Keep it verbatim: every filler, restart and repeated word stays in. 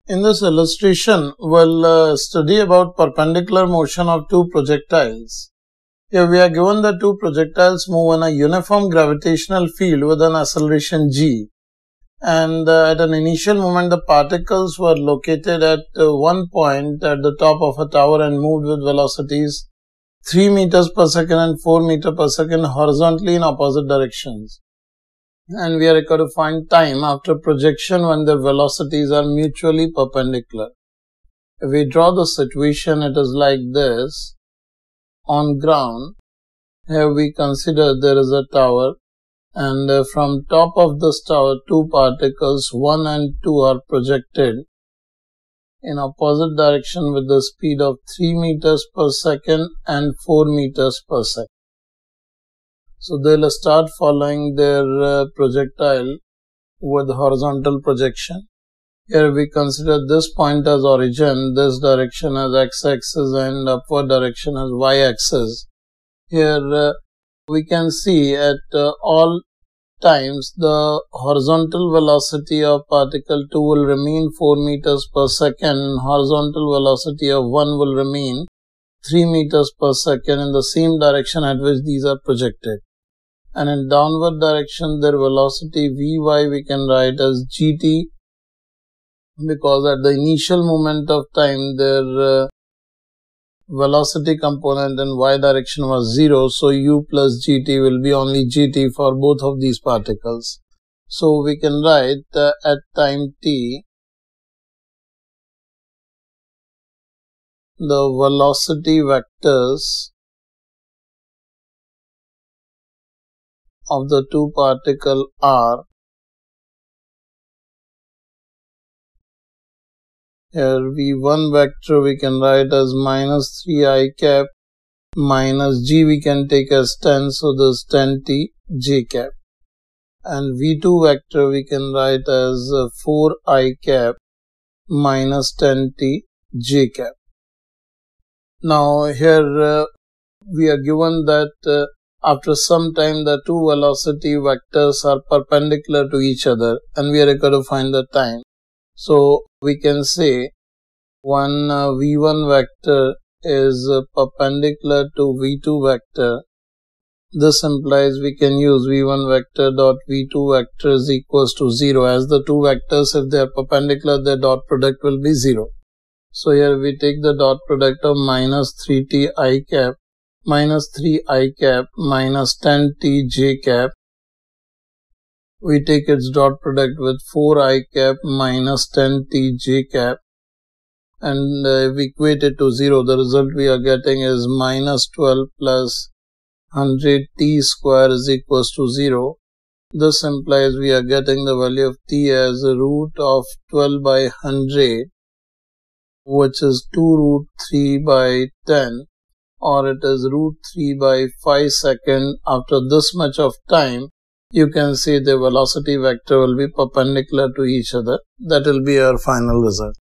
In this illustration, we'll uh, study about perpendicular motion of two projectiles. Here we are given the two projectiles move in a uniform gravitational field with an acceleration g. And uh, at an initial moment, the particles were located at uh, one point at the top of a tower and moved with velocities three meters per second and four meters per second horizontally in opposite directions. And we are required to find time after projection when their velocities are mutually perpendicular. If we draw the situation, it is like this. On ground, here we consider there is a tower, and uh, from top of this tower, two particles, one and two, are projected in opposite direction with the speed of three meters per second and four meters per second. So they'll start following their uh, projectile with horizontal projection. Here we consider this point as origin, this direction as x-axis and upward direction as y-axis. Here uh, we can see at uh, all times the horizontal velocity of particle two will remain four meters per second, horizontal velocity of one will remain three meters per second in the same direction at which these are projected. And in downward direction, their velocity Vy we can write as gt, because at the initial moment of time, their uh, velocity component in y direction was zero. So u plus gt will be only gt for both of these particles. So we can write uh, at time t, the velocity vectors of the two particles are, here v one vector we can write as minus three I cap, minus g we can take as ten, so this ten t j cap. And v two vector we can write as four I cap minus ten t j cap. Now here uh, we are given that uh, after some time the two velocity vectors are perpendicular to each other and we are required to find the time. So we can say one uh, v one vector is uh, perpendicular to v two vector. This implies we can use v one vector dot v two vector is equals to zero, as the two vectors, if they are perpendicular, their dot product will be zero. So here we take the dot product of minus three t I cap minus three I cap minus ten t j cap. We take its dot product with four I cap minus ten t j cap, and uh, if we equate it to zero, the result we are getting is minus twelve plus one hundred t square is equals to zero. This implies we are getting the value of t as root of twelve by one hundred, which is two root three by ten, or it is root three by five second. After this much of time, you can see the velocity vector will be perpendicular to each other. That will be our final result.